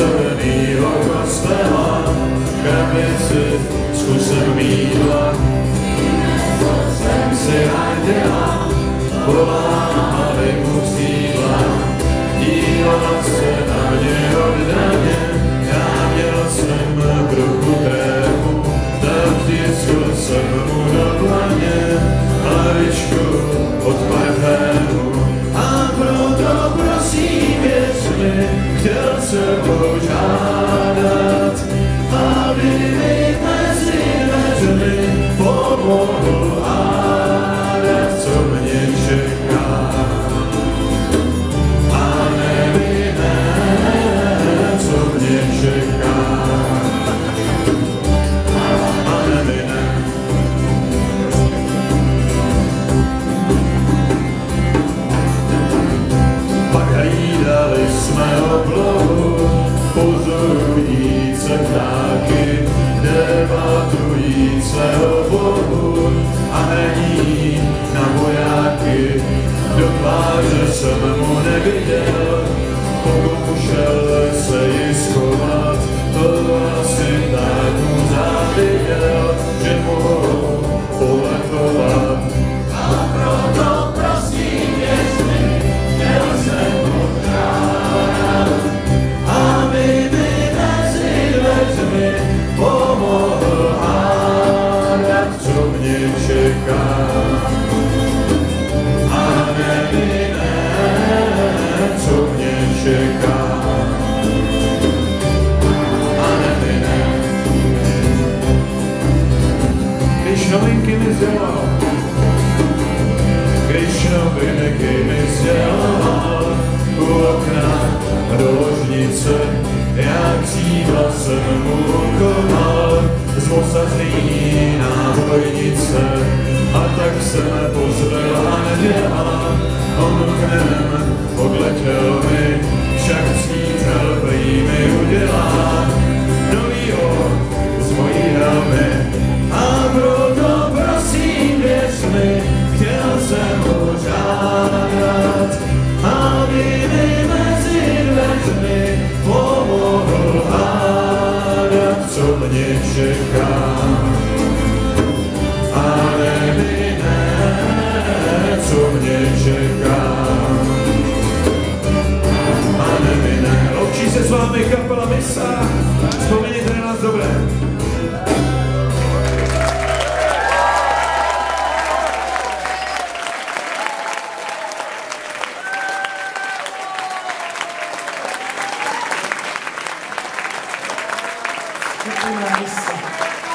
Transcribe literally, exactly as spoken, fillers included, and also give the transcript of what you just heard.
celého kostela, krabici s kusem mýdla. Jsem si anděla, pomáhali mu křídla, dívala se na mě oddaně, já měl jsem bruchu tému, navtiskl jsem mu do dlaně, hlavičku od parfému. A proto prosím, věř mi, chtěl jsem požádat, aby mi mezi dveřmi pomohl hádat, co mě čeká. A neví ne, co mě čeká. A neví ne. Pak hlídali jsme oblohu, pozorujíce ptáky, debatujíce o Bohu a hraní na vojáky. Do tváře jsem mu neviděl, pokoušel se ji schovat, to asi tak mu záviděl, že mohl poletovat. A proto prosím, věř mi, chtěl jsem požádat, aby mi mezi dveřmi pomohl hádat, co mě čeká. A neví ne, co mě čeká. A neví ne. Když novinky mi sdělal, když novinky mi sdělal, u okna do ložnice, jak křídla jsem mu konal, z osazení nábojnice, a tak se pozvela neděla, on oknem odletěl mi, však přítel prý mi udělá novýho z mojí helmy. A proto prosím, věř mi, chtěl jsem požádat, aby mi mezi dveřmi pomohl hádat, co mě čeká. A neví ne, co mě čeká. A neví ne. Loučí se s vámi kapela Misa, vzpomeňte na nás dobré. Děkujeme, Misa.